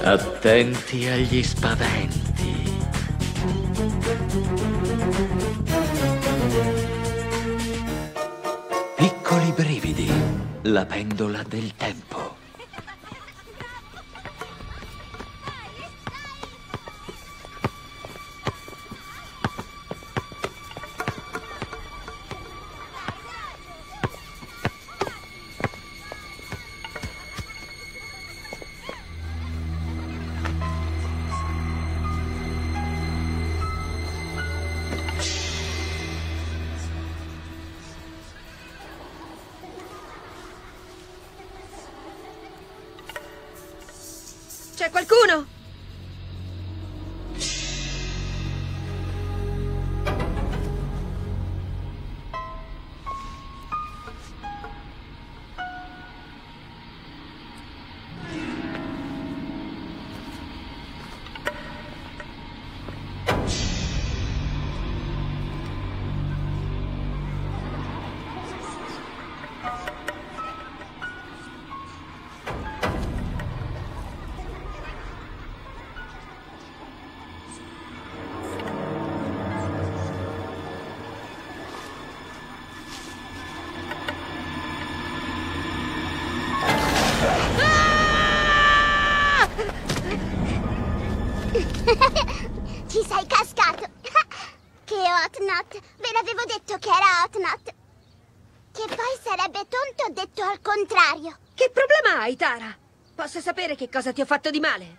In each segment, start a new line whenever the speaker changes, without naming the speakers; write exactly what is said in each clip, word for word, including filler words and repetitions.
Attenti agli spaventi. Piccoli brividi, la pendola del tempo.
C'è qualcuno?
Ci sei cascato. Che Hotnot. Ve l'avevo detto che era Hotnot. Che poi sarebbe tonto detto al contrario.
Che problema hai, Tara? Posso sapere che cosa ti ho fatto di male?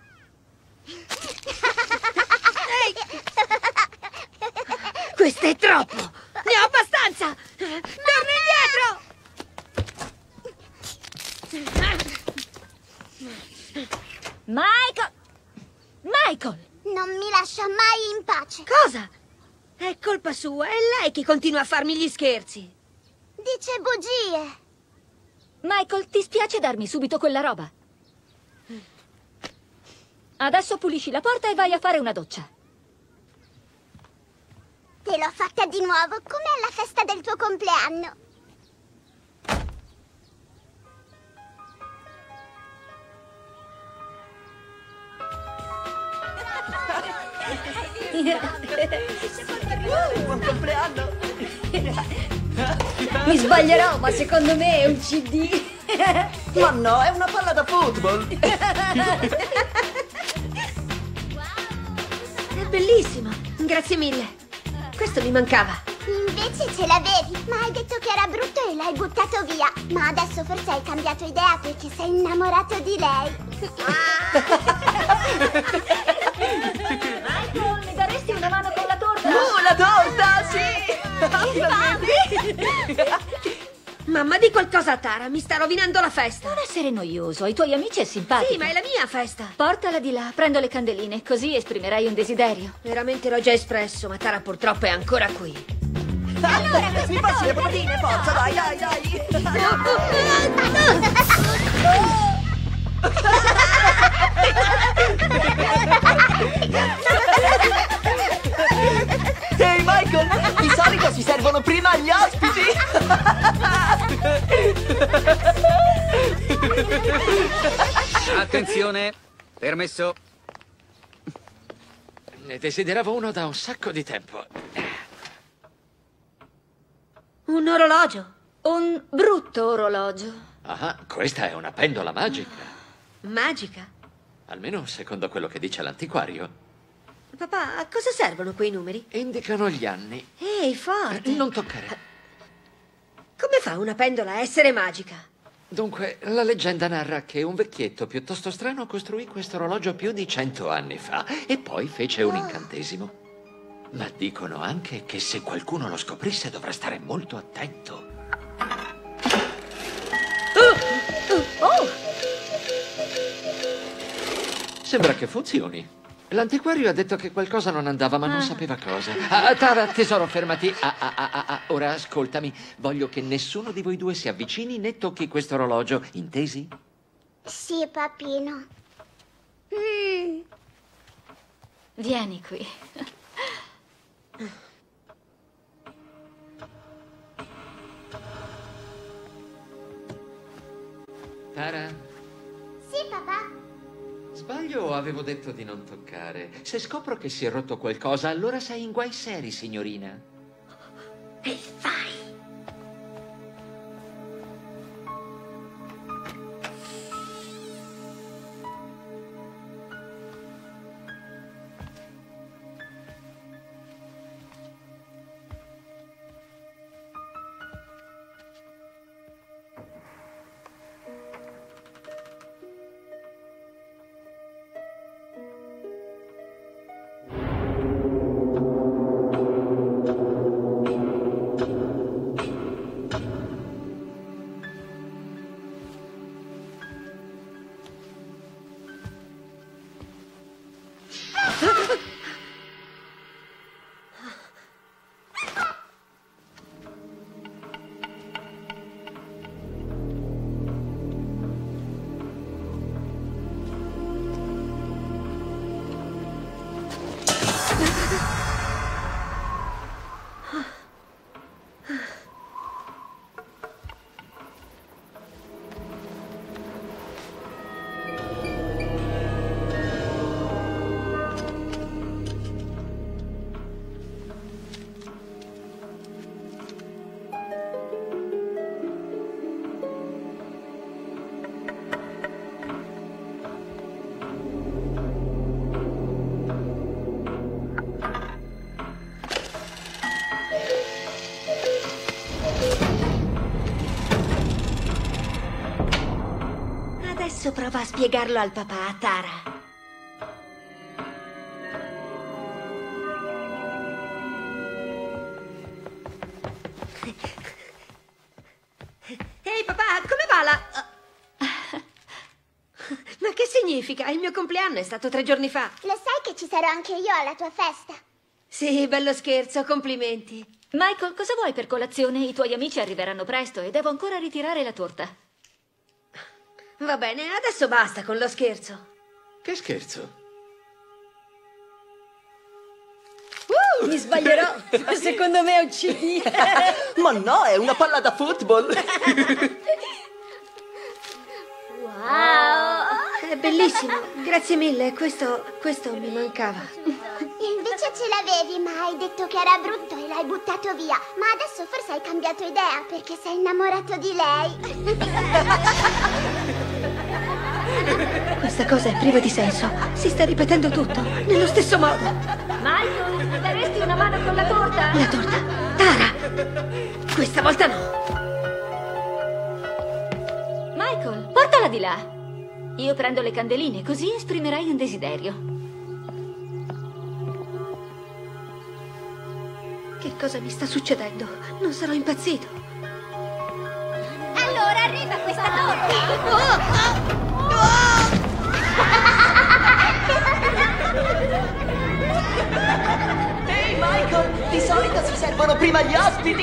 Ehi! Questo è troppo! Ne ho abbastanza! Torna indietro!
Michael! Michael!
Non mi lascia mai in pace.
Cosa? È colpa sua, è lei che continua a farmi gli scherzi.
Dice bugie.
Michael, ti spiace darmi subito quella roba? Adesso pulisci la porta e vai a fare una doccia.
Te l'ho fatta di nuovo, come alla festa del tuo compleanno.
Buon compleanno!
Mi sbaglierò, ma secondo me è un C D.
Ma no, è una palla da football!
È bellissima, grazie mille. Questo mi mancava.
Invece ce l'avevi, ma hai detto che era brutto e l'hai buttato via. Ma adesso forse hai cambiato idea perché sei innamorato di lei.
Michael, mi daresti una mano con la torta?
Oh, la torta, sì!
Mamma, di qualcosa a Tara, mi sta rovinando la festa.
Non essere noioso, ai tuoi amici è simpatico.
Sì, ma è la mia festa.
Portala di là, prendo le candeline, così esprimerai un desiderio.
Veramente l'ho già espresso, ma Tara purtroppo è ancora qui.
Allora, mi passi le patatine, forza, dai, dai, dai! Ehi, Michael, di solito si servono prima agli ospiti!
Attenzione, permesso. Ne desideravo uno da un sacco di tempo.
Un orologio.
Un brutto orologio.
Ah, questa è una pendola magica.
Magica.
Almeno secondo quello che dice l'antiquario.
Papà, a cosa servono quei numeri?
Indicano gli anni.
Ehi, forte.
Non toccare.
Come fa una pendola a essere magica?
Dunque, la leggenda narra che un vecchietto piuttosto strano costruì questo orologio più di cento anni fa e poi fece un incantesimo. Ma dicono anche che se qualcuno lo scoprisse dovrà stare molto attento.
Oh!
Sembra che funzioni. L'antiquario ha detto che qualcosa non andava, ma non
Ah.
sapeva cosa. Ah, Tara, tesoro, fermati. Ah, ah, ah, ah, ah. Ora ascoltami. Voglio che nessuno di voi due si avvicini né tocchi questo orologio. Intesi?
Sì, papino. Mm.
Vieni qui.
Tara,
Sì, papà.
Sbaglio o avevo detto di non toccare? Se scopro che si è rotto qualcosa, allora sei in guai seri, signorina.
E fai. Adesso prova a spiegarlo al papà, Tara. Ehi papà, come va la... Ma che significa? Il mio compleanno è stato tre giorni fa.
Lo sai che ci sarò anche io alla tua festa?
Sì, bello scherzo, complimenti.
Michael, cosa vuoi per colazione? I tuoi amici arriveranno presto e devo ancora ritirare la torta.
Va bene, adesso basta con lo scherzo.
Che scherzo?
Uh, mi sbaglierò. Secondo me è un C D.
Ma no, è una palla da football.
Wow!
È bellissimo, grazie mille. Questo, questo mi mancava.
Invece ce l'avevi, ma hai detto che era brutto e l'hai buttato via. Ma adesso forse hai cambiato idea perché sei innamorato di lei.
Questa cosa è priva di senso. Si sta ripetendo tutto, nello stesso modo.
Michael, mi daresti una mano con la torta?
La torta. Tara! Questa volta no.
Michael, portala di là. Io prendo le candeline, così esprimerai un desiderio.
Che cosa mi sta succedendo? Non sarò impazzito.
Allora arriva questa torta!
Ehi, Michael, di solito si servono prima gli ospiti.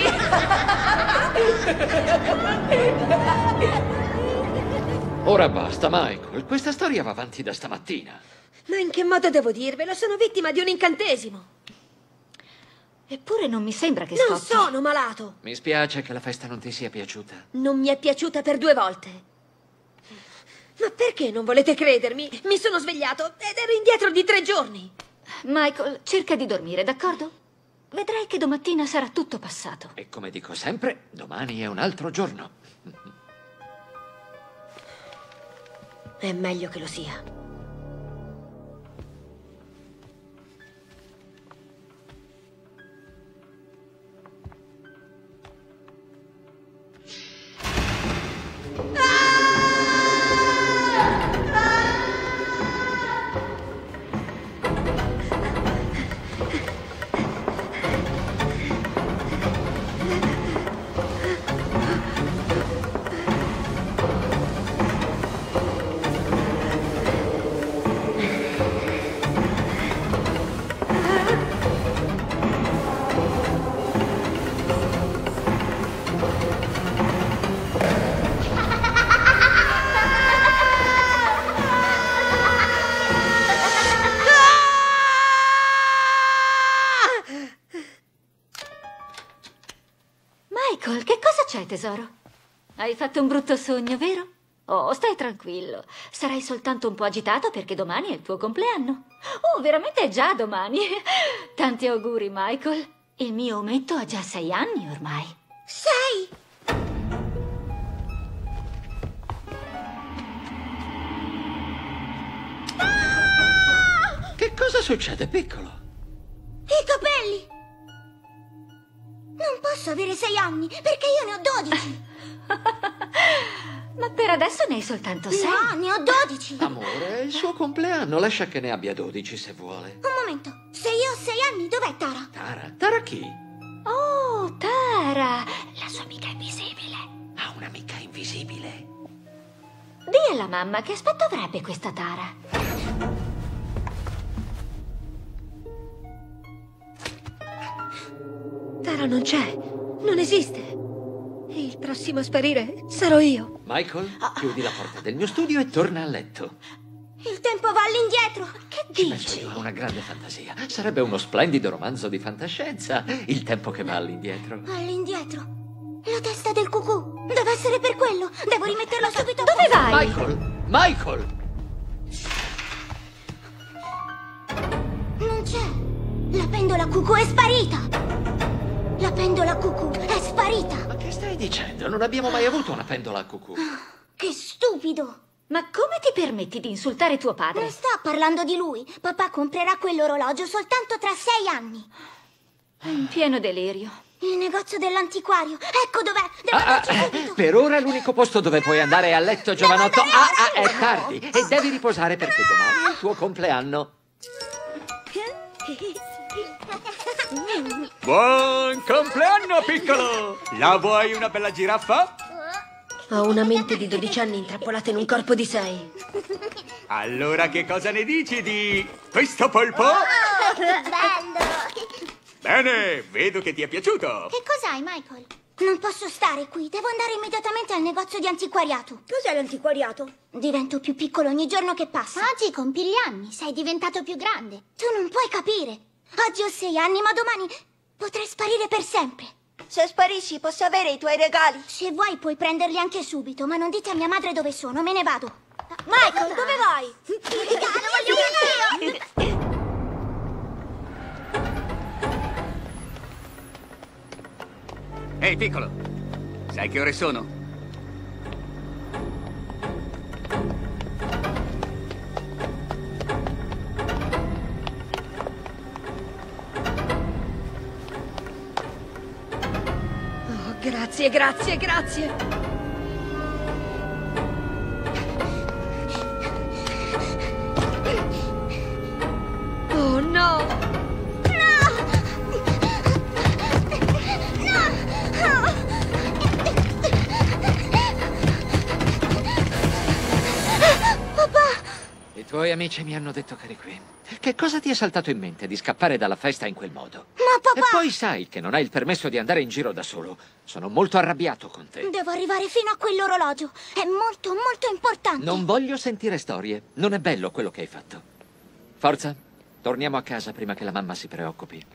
Ora basta, Michael. Questa storia va avanti da stamattina.
Ma in che modo devo dirvelo? Sono vittima di un incantesimo.
Eppure non mi sembra che
Non
scotti.
sono malato.
Mi spiace che la festa non ti sia piaciuta.
Non mi è piaciuta per due volte. Ma perché non volete credermi? Mi sono svegliato ed ero indietro di tre giorni.
Michael, cerca di dormire, d'accordo? Vedrai che domattina sarà tutto passato.
E come dico sempre, domani è un altro giorno.
È meglio che lo sia.
Michael, che cosa c'è, tesoro? Hai fatto un brutto sogno, vero? Oh, stai tranquillo. Sarai soltanto un po' agitato perché domani è il tuo compleanno. Oh, veramente è già domani. Tanti auguri, Michael. Il mio ometto ha già sei anni ormai.
Sei?
Che cosa succede, piccolo?
I capelli! Non posso avere sei anni, perché io ne ho dodici.
Ma per adesso ne hai soltanto sei.
No, ne ho dodici.
Amore, è il suo compleanno. Lascia che ne abbia dodici se vuole.
Un momento, se io ho sei anni, dov'è Tara?
Tara? Tara chi?
Oh, Tara, la sua amica invisibile.
Ha un'amica invisibile.
Dì alla mamma che aspetto avrebbe questa Tara.
Tara non c'è, non esiste. E il prossimo a sparire sarò io.
Michael, chiudi la porta del mio studio e torna a letto.
Il tempo va all'indietro.
Che
Ci penso
dici?
io, ha una grande fantasia. Sarebbe uno splendido romanzo di fantascienza. Il tempo che va all'indietro.
All'indietro. La testa del cucù. Deve essere per quello. Devo rimetterlo subito.
Dove vai?
Michael! Michael!
Non c'è. La pendola cucù è sparita. La pendola cucù è sparita.
Ma che stai dicendo? Non abbiamo mai avuto una pendola a cucù.
Che stupido.
Ma come ti permetti di insultare tuo padre?
Non sto parlando di lui. Papà comprerà quell'orologio soltanto tra sei anni.
È in pieno delirio.
Il negozio dell'antiquario. Ecco dov'è. Devo
Ah,
andarci
ah,
subito.
per ora l'unico posto dove puoi andare è a letto, giovanotto.
andare
Ah,
a
ah, è
letto.
tardi e devi riposare perché domani è il tuo compleanno.
Buon compleanno, piccolo! La vuoi una bella giraffa?
Ho una mente di dodici anni intrappolata in un corpo di sei.
Allora che cosa ne dici di questo polpo?
Bello.
Bene, vedo che ti è piaciuto.
Che cos'hai, Michael? Non posso stare qui. Devo andare immediatamente al negozio di antiquariato.
Cos'è l'antiquariato?
Divento più piccolo ogni giorno che passa. Oggi compi gli anni. Sei diventato più grande. Tu non puoi capire. Oggi ho sei anni, ma domani potrei sparire per sempre.
Se sparisci, posso avere i tuoi regali?
Se vuoi puoi prenderli anche subito, ma non dite a mia madre dove sono. Me ne vado. Michael, dove vai? Il regalo, voglio vedere io.
Ehi, piccolo, sai che ore sono?
Oh, grazie, grazie, grazie. Oh no!
I tuoi amici mi hanno detto che eri qui. Che cosa ti è saltato in mente di scappare dalla festa in quel modo?
Ma papà!
E poi sai che non hai il permesso di andare in giro da solo. Sono molto arrabbiato con te.
Devo arrivare fino a quell'orologio. È molto, molto importante.
Non voglio sentire storie. Non è bello quello che hai fatto. Forza, torniamo a casa prima che la mamma si preoccupi.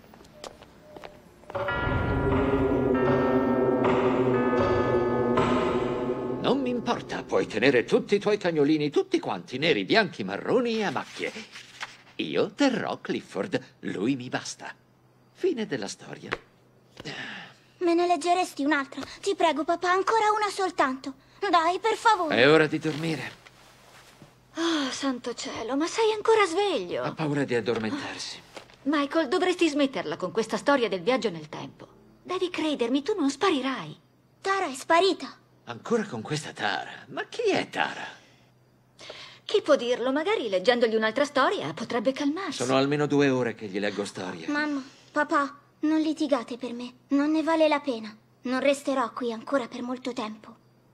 Non mi importa, puoi tenere tutti i tuoi cagnolini, tutti quanti, neri, bianchi, marroni e a macchie. Io terrò Clifford, lui mi basta. Fine della storia.
Me ne leggeresti un'altra? Ti prego, papà, ancora una soltanto. Dai, per favore.
È ora di dormire.
Oh, santo cielo, ma sei ancora sveglio.
Ha paura di addormentarsi.
Michael, dovresti smetterla con questa storia del viaggio nel tempo. Devi credermi, tu non sparirai.
Tara è sparita.
Ancora con questa Tara? Ma chi è Tara?
Chi può dirlo? Magari leggendogli un'altra storia potrebbe calmarsi.
Sono almeno due ore che gli leggo storie.
Mamma, papà, non litigate per me. Non ne vale la pena. Non resterò qui ancora per molto tempo.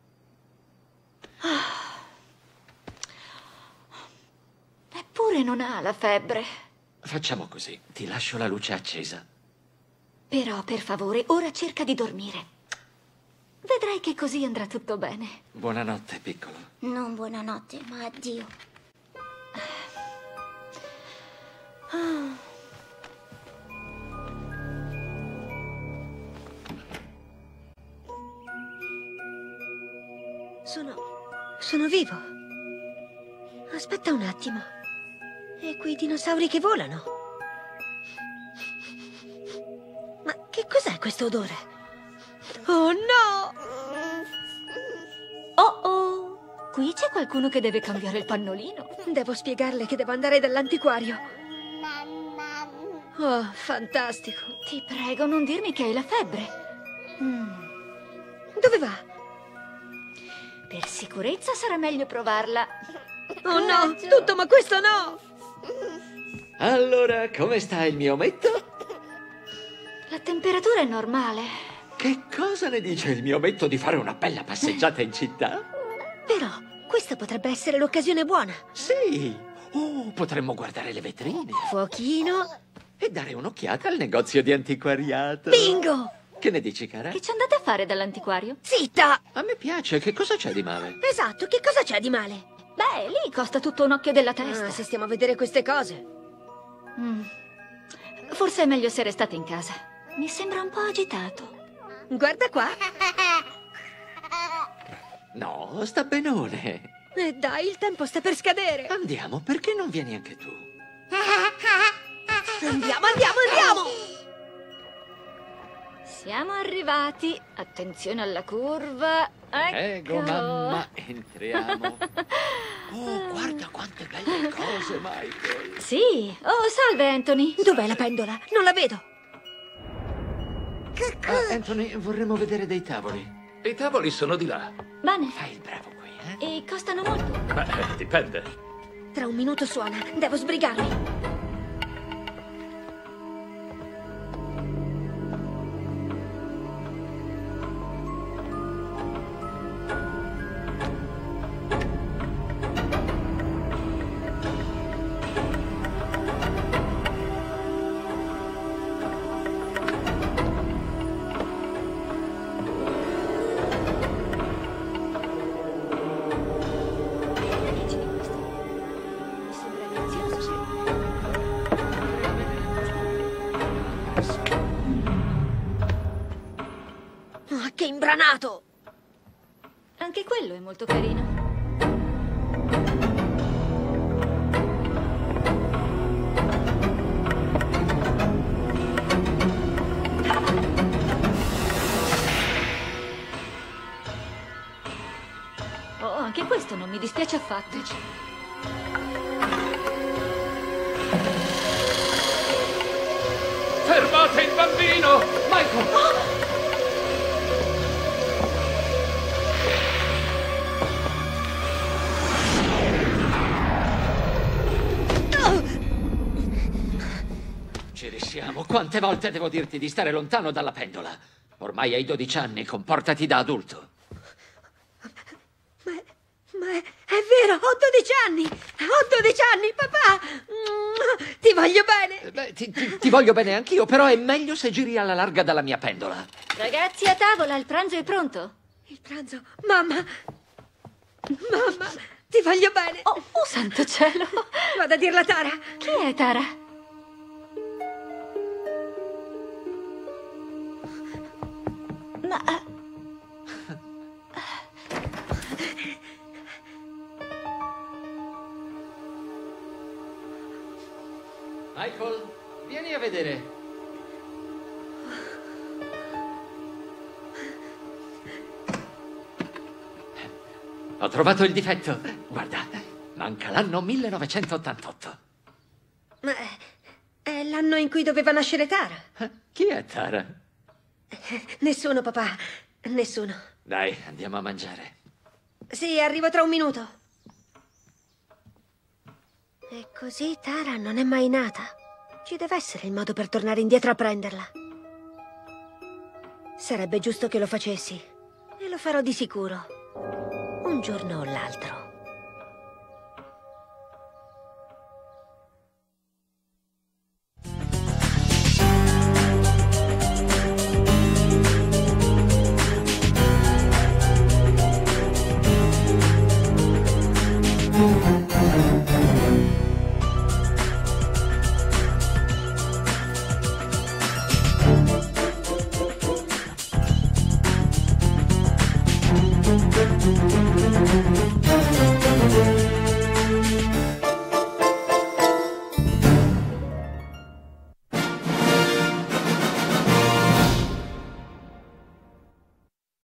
Eppure non ha la febbre.
Facciamo così, ti lascio la luce accesa.
Però, per favore, ora cerca di dormire. Vedrai che così andrà tutto bene.
Buonanotte, piccolo.
Non buonanotte, ma addio.
Sono Sono vivo. Aspetta un attimo. E quei dinosauri che volano? Ma che cos'è questo odore? Oh no!
Oh oh! Qui c'è qualcuno che deve cambiare il pannolino.
Devo spiegarle che devo andare dall'antiquario. Oh, fantastico.
Ti prego, non dirmi che hai la febbre. Mm.
Dove va?
Per sicurezza sarà meglio provarla.
Oh no, tutto ma questo no!
Allora, come sta il mio ometto?
La temperatura è normale.
Che cosa ne dice il mio ometto di fare una bella passeggiata in città?
Però, questa potrebbe essere l'occasione buona.
Sì! Oh, potremmo guardare le vetrine
Fuochino.
e dare un'occhiata al negozio di antiquariato.
Bingo!
Che ne dici, cara?
Che ci andate a fare dall'antiquario?
Zitta!
A me piace, che cosa c'è di male?
Esatto, che cosa c'è di male?
Beh, lì costa tutto un occhio della testa.
Ah, se stiamo a vedere queste cose.
Mm. Forse è meglio se restate in casa. Mi sembra un po' agitato.
Guarda qua.
No, sta benone.
E dai, il tempo sta per scadere.
Andiamo, perché non vieni anche tu?
Andiamo, andiamo, andiamo!
Siamo arrivati. Attenzione alla curva.
Prego,
Ecco.
mamma, entriamo. Oh, guarda quante belle cose, Michael.
Sì. Oh, salve, Anthony.
Dov'è la pendola? Non la vedo.
Ah, Anthony, vorremmo vedere dei tavoli.
I tavoli sono di là.
Bene.
Fai il bravo qui, eh?
E costano molto.
Beh, dipende.
Tra un minuto suona. Devo sbrigarmi. Ah, che imbranato!
Anche quello è molto carino. Oh, anche questo non mi dispiace affatto.
Fermate il bambino!
Michael! Ci risiamo. Quante volte devo dirti di stare lontano dalla pendola? Ormai hai dodici anni, comportati da adulto.
Ma, ma è, è vero, ho dodici anni! Ho dodici anni, papà! Mm, ti voglio bene!
Eh, Beh, ti, ti- ti voglio bene anch'io, però è meglio se giri alla larga dalla mia pendola.
Ragazzi, a tavola, il pranzo è pronto.
Il pranzo... Mamma! Mamma, ti voglio bene!
Oh, oh santo cielo.
Vado a dirla a Tara!
Chi è Tara? Ma...
Michael, vieni a vedere. Ho trovato il difetto. Guarda, manca l'anno millenovecentottantotto.
Ma è l'anno in cui doveva nascere Tara.
Eh, Chi è Tara?
Nessuno, papà. Nessuno.
Dai, andiamo a mangiare.
Sì, arrivo tra un minuto. E così Tara non è mai nata. Ci deve essere il modo per tornare indietro a prenderla. Sarebbe giusto che lo facessi. E lo farò di sicuro. Un giorno o l'altro.
Thank you.